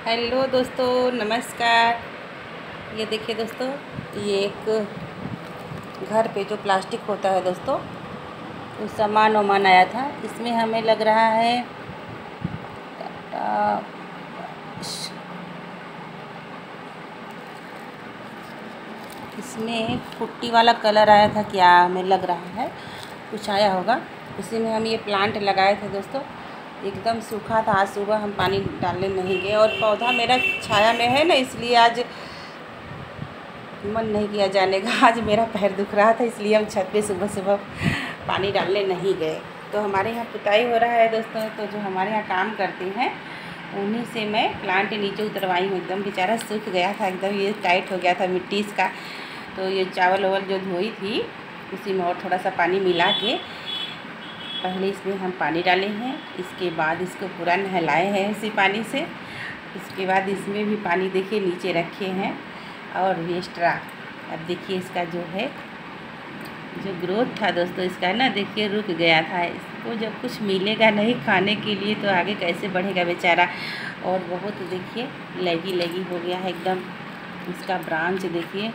Hello दोस्तों, नमस्कार। ये देखिए दोस्तों, ये एक घर पे जो प्लास्टिक होता है दोस्तों, वो सामान वामान आया था। इसमें हमें लग रहा है इसमें पुट्टी वाला कलर आया था, क्या हमें लग रहा है कुछ आया होगा। उसी में हम ये प्लांट लगाए थे दोस्तों। एकदम सूखा था, आज सुबह हम पानी डालने नहीं गए और पौधा मेरा छाया में है ना, इसलिए आज मन नहीं किया जाने का। आज मेरा पैर दुख रहा था, इसलिए हम छत पे सुबह सुबह पानी डालने नहीं गए। तो हमारे यहाँ पुताई हो रहा है दोस्तों, तो जो हमारे यहाँ काम करते हैं उन्हीं से मैं प्लांट नीचे उतरवाई हूँ। एकदम बेचारा सूख गया था, एकदम ये टाइट हो गया था मिट्टी इसका। तो ये चावल वावल जो धोई थी उसी में और थोड़ा सा पानी मिला के पहले इसमें हम पानी डाले हैं। इसके बाद इसको पूरा नहलाए हैं इसी पानी से। इसके बाद इसमें भी पानी देखिए नीचे रखे हैं और एक्स्ट्रा। अब देखिए इसका जो है जो ग्रोथ था दोस्तों इसका ना, देखिए रुक गया था। इसको जब कुछ मिलेगा नहीं खाने के लिए तो आगे कैसे बढ़ेगा बेचारा। और बहुत देखिए लगी हो गया है एकदम। इसका ब्रांच देखिए,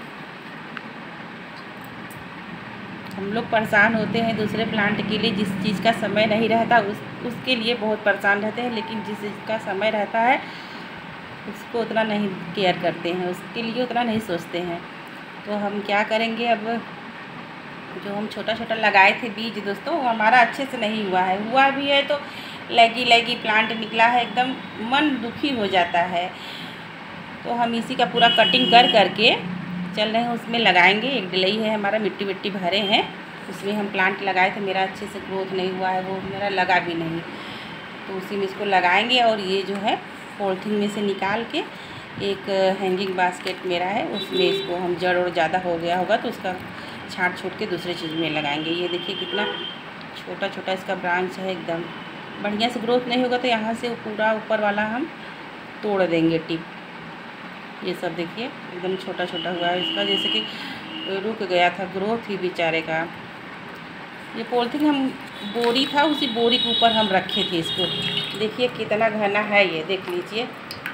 हम लोग परेशान होते हैं दूसरे प्लांट के लिए। जिस चीज़ का समय नहीं रहता उसके लिए बहुत परेशान रहते हैं, लेकिन जिस चीज़ का समय रहता है उसको उतना नहीं केयर करते हैं, उसके लिए उतना नहीं सोचते हैं। तो हम क्या करेंगे, अब जो हम छोटा छोटा लगाए थे बीज दोस्तों, वो हमारा अच्छे से नहीं हुआ भी है तो लगी प्लांट निकला है, एकदम मन दुखी हो जाता है। तो हम इसी का पूरा कटिंग करके चल रहे हैं, उसमें लगाएंगे। एक डलई है हमारा, मिट्टी भरे हैं, उसमें हम प्लांट लगाए थे। मेरा अच्छे से ग्रोथ नहीं हुआ है, वो मेरा लगा भी नहीं, तो उसी में इसको लगाएंगे। और ये जो है पॉलीथीन में से निकाल के एक हैंगिंग बास्केट मेरा है, उसमें इसको हम जड़ और ज़्यादा हो गया होगा तो उसका छाँट छूट के दूसरे चीज़ में लगाएंगे। ये देखिए कितना छोटा छोटा इसका ब्रांच है, एकदम बढ़िया से ग्रोथ नहीं होगा तो यहाँ से पूरा ऊपर वाला हम तोड़ देंगे टिप। ये सब देखिए एकदम छोटा छोटा हुआ है इसका, जैसे कि रुक गया था ग्रोथ ही बेचारे का। ये पॉलीथीन हम बोरी था, उसी बोरी के ऊपर हम रखे थे इसको। देखिए कितना घना है, ये देख लीजिए।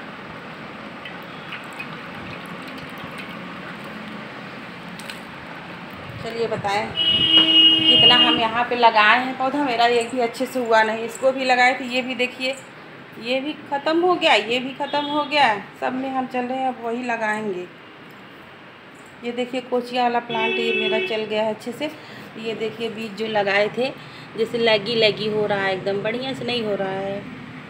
चलिए बताएं कितना हम यहाँ पे लगाए हैं पौधा। मेरा एक भी अच्छे से हुआ नहीं, इसको भी लगाए थे। ये भी देखिए, ये भी ख़त्म हो गया, ये भी ख़त्म हो गया। सब में हम चल रहे हैं, अब वही लगाएंगे। ये देखिए कोचिया वाला प्लांट ये मेरा चल गया है अच्छे से। ये देखिए बीज जो लगाए थे जैसे लगी हो रहा है, एकदम बढ़िया से नहीं हो रहा है।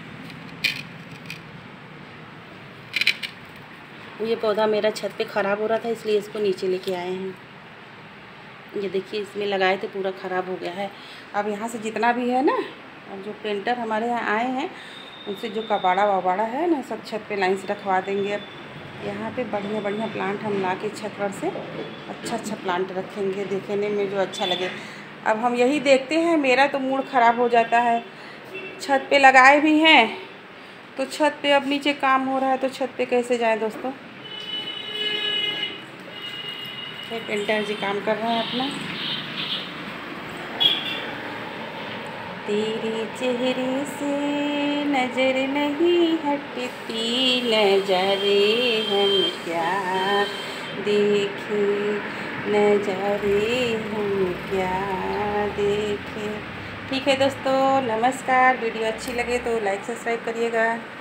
ये पौधा मेरा छत पे ख़राब हो रहा था, इसलिए इसको नीचे लेके आए हैं। ये देखिए इसमें लगाए थे, पूरा ख़राब हो गया है। अब यहाँ से जितना भी है ना, और जो पेंटर हमारे यहाँ आए हैं उनसे जो कबाड़ा वबाड़ा है ना, सब छत पे लाइन से रखवा देंगे। अब यहाँ पे बढ़िया प्लांट हम ला के छत पर से अच्छा प्लांट रखेंगे, देखने में जो अच्छा लगे। अब हम यही देखते हैं, मेरा तो मूड ख़राब हो जाता है। छत पे लगाए भी हैं तो छत पे अब नीचे काम हो रहा है, तो छत पे कैसे जाए दोस्तों। पेंटर जी काम कर रहे हैं अपना। तेरे चेहरे से नजर नहीं हटती, नजारे हम क्या देखे, नजारे हम क्या देखे। ठीक है दोस्तों, नमस्कार। वीडियो अच्छी लगे तो लाइक सब्सक्राइब करिएगा।